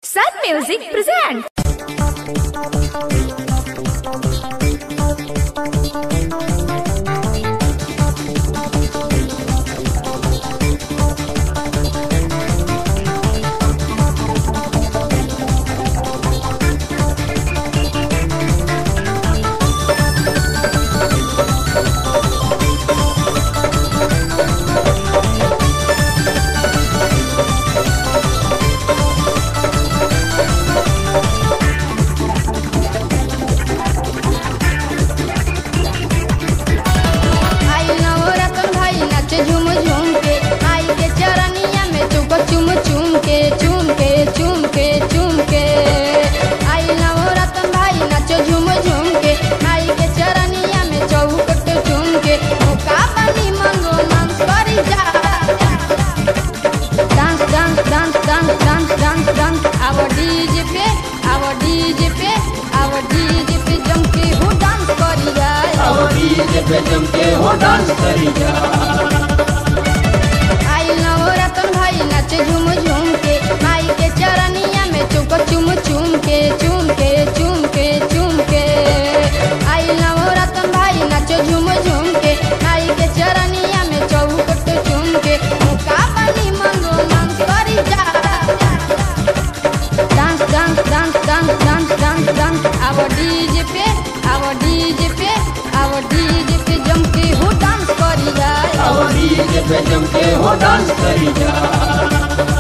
Sun Music presents. जम के हो डांस करी जा आई नवरतन भाई नाचे झूम झूम के माई के चरनिया में चुप चुम चुम के चुम के चुम के चुम के आई नवरतन भाई नाचे झूम झूम के माई के चरनिया में चौकट चुम के मुका पानी मंगो डांस करी जा dance dance dance dance dance dance dance आवर डीजे पे आवर डीजे पे आवर डीजे पे जम के हो डांस करी जा आवर डीजे पे जम के हो डांस करी जा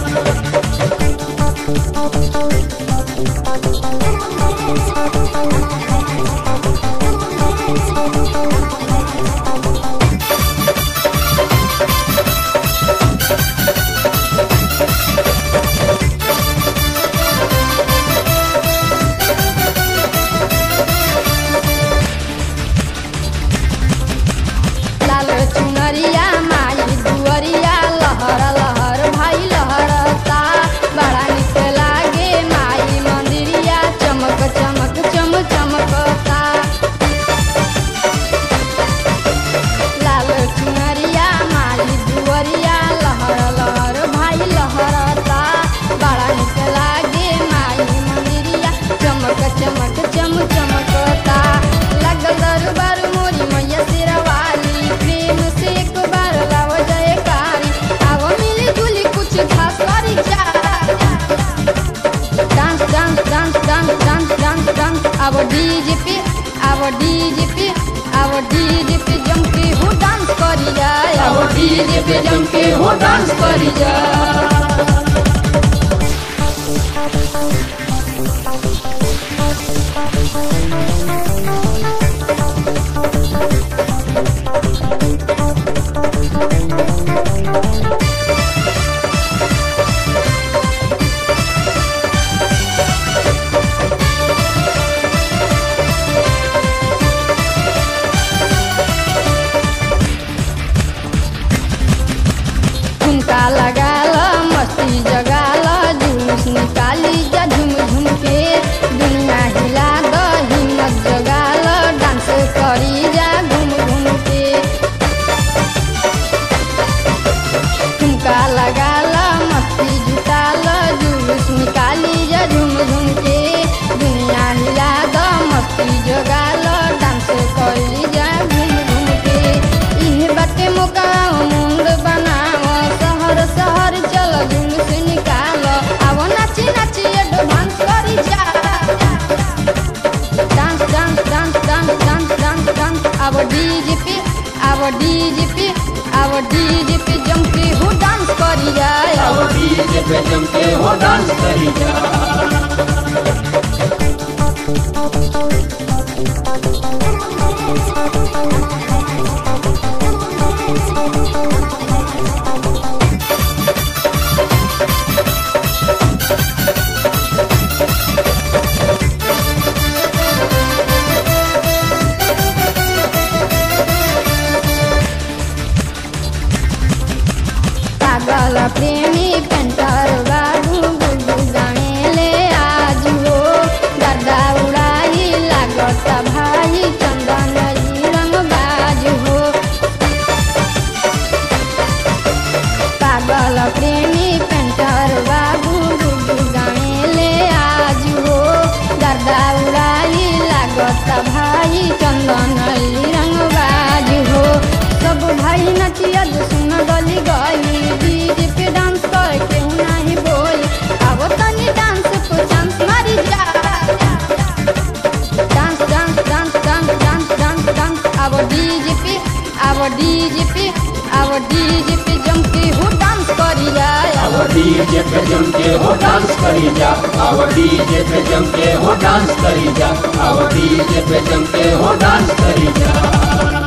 आवर डीजे पे आवर डीजे पे आवर डीजे पे जम के हो डांस करी जा आवर डीजे पे जम के हो डांस करी जा लगा ला मस्ती जगा ला जुलूस निकाली जा झूम झूम के दुनिया हिला द हिम्मत जगा ला डांस करी जा घूम घूम के ठुमका लगा ला मस्ती जुटा ला जुलूस निकाली जा झूम झूम के दुनिया हिला द मस्ती जगा ला डांस करी जा घूम घूम के इहे बाटे मौका मुंड बनाव शहर चल जुलूस निकाल आवो नाची नाची एडवांस करी जा dance dance dance dance dance dance dance आवर डीजे पे आवर डीजे पे आवर डीजे पे जम के हो डांस करी जा आवर डीजे पे जम के हो डांस करी जा प्रेमी पेंटर बाबू गुलगुल गाने ले आज हो गर्दा उड़ाई जब सुन गली गली डीजे पे डांस कर केहू नहीं बोली अब तनी डांस पे चांस मारी जा dance dance dance dance dance dance dance अब डीजे पे जम के हो डांस करी जा अब डीजे पे जम के हो डांस करी जा अब डीजे पे जम के हो डांस करी जा अब डीजे पे जम के हो डांस करी जा।